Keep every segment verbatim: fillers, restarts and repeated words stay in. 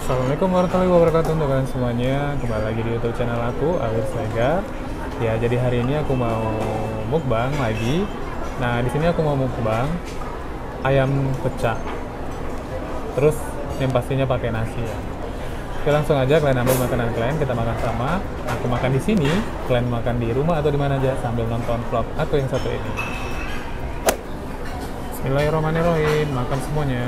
Assalamualaikum warahmatullahi wabarakatuh untuk kalian semuanya. Kembali lagi di YouTube channel aku, Alif Sega. Ya, jadi hari ini aku mau mukbang lagi. Nah, di sini aku mau mukbang ayam pecah. Terus yang pastinya pakai nasi ya. Oke, langsung aja kalian ambil makanan kalian, kita makan sama. Aku makan di sini, kalian makan di rumah atau di mana aja sambil nonton vlog aku yang satu ini. Bismillahirrahmanirrahim, makan semuanya.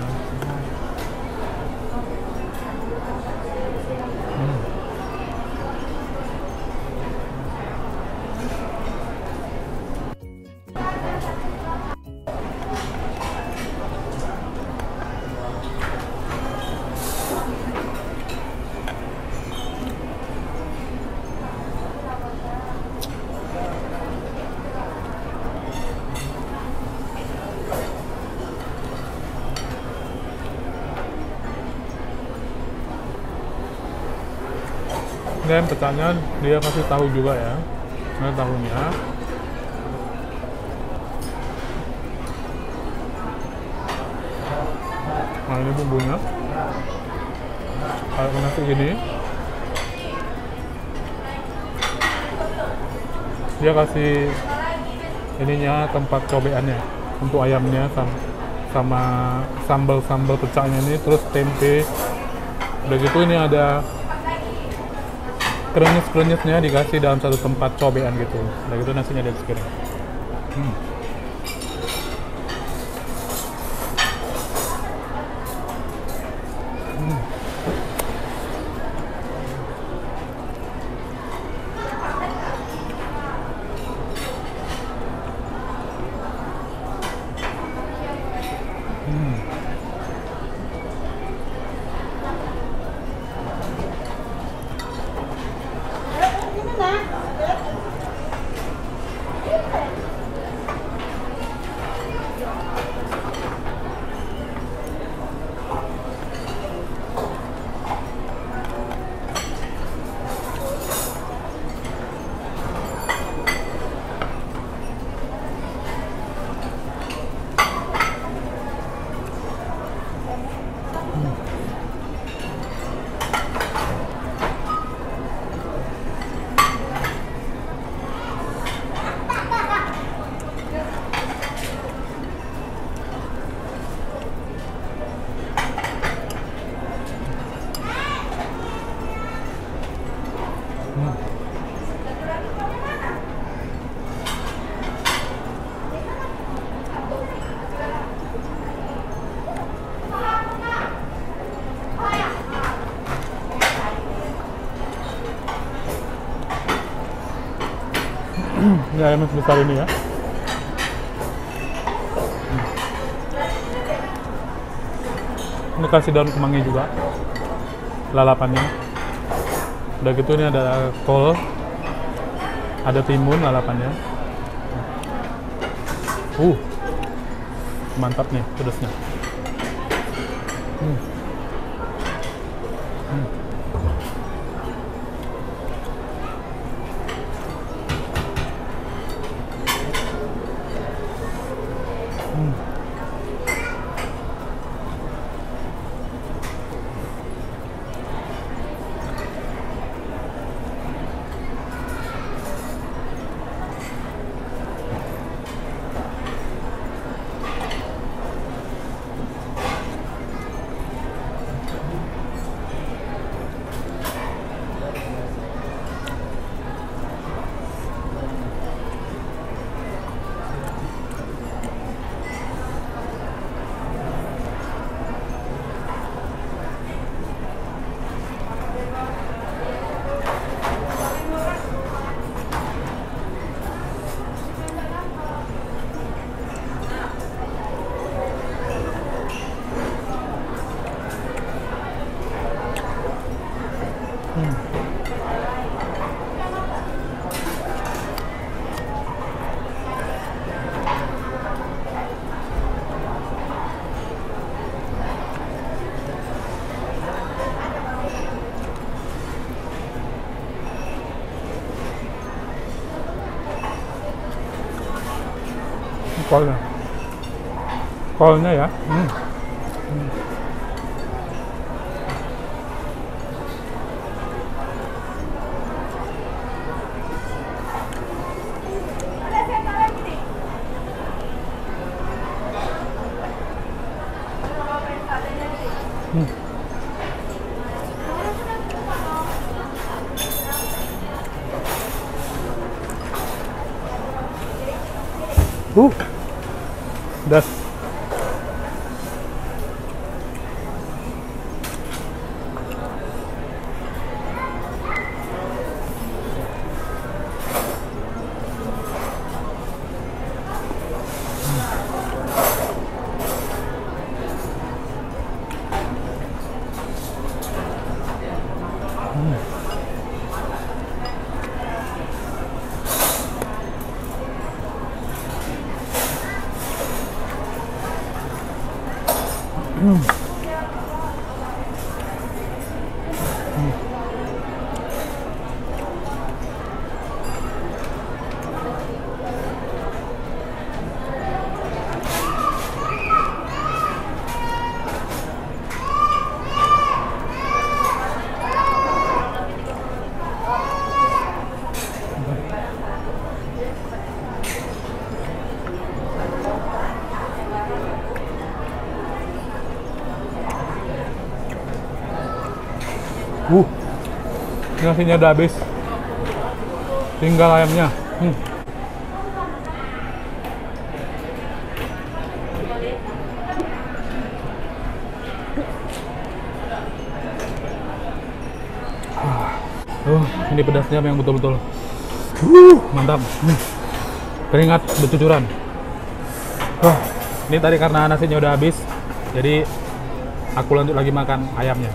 Dan pecahnya dia kasih tahu juga ya, nah tahunya. Nah ini bumbunya, kalau nasi gini, dia kasih ininya tempat cobeannya untuk ayamnya sama, sama sambal-sambal pecahnya ini, terus tempe. Udah gitu ini ada krenyes-krenyesnya dikasih dalam satu tempat cobean gitu. Udah gitu nasinya ada di sekitar. Hmm. Hmm. Hmm. Ini ayam sebesar ini ya. Ini kasih daun kemangi juga, lalapannya. Udah gitu ini ada kol, ada timun lalapannya. Uh, mantap nih pedasnya. Hmm. Hmm. Hmm. Kolnya, kolnya ya. Hmm. Hmm. Hmm. Uh, das. Hmm. Hmm. Uh, nasinya udah habis, tinggal ayamnya. Hmm. Uh, ini pedasnya yang betul-betul uh, mantap. Hmm. Keringat bercucuran. Wah, ini tadi karena nasinya udah habis, jadi aku lanjut lagi makan ayamnya.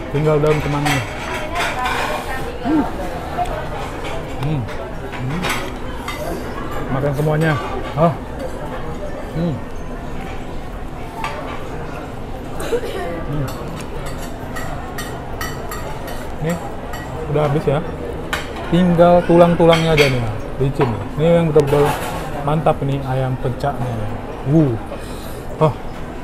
tinggal daun kemangi. Hmm. Hmm. Hmm. Makan semuanya. Oh. Hmm. Hmm. Nih, udah habis ya. Tinggal tulang-tulangnya aja nih, licin. Ini yang betul-betul mantap ini ayam pecaknya. Wuh. Oh.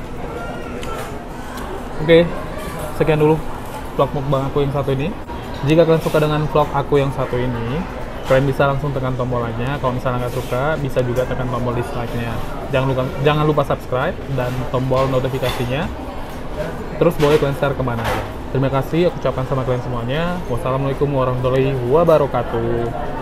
Oke, sekian dulu vlog mukbang aku yang satu ini. Jika kalian suka dengan vlog aku yang satu ini, kalian bisa langsung tekan tombol like-nya. Kalau misalnya nggak suka, bisa juga tekan tombol dislike-nya. Jangan lupa, jangan lupa subscribe dan tombol notifikasinya. Terus boleh kalian share kemana aja. Terima kasih, aku ucapkan sama kalian semuanya. Wassalamualaikum warahmatullahi wabarakatuh.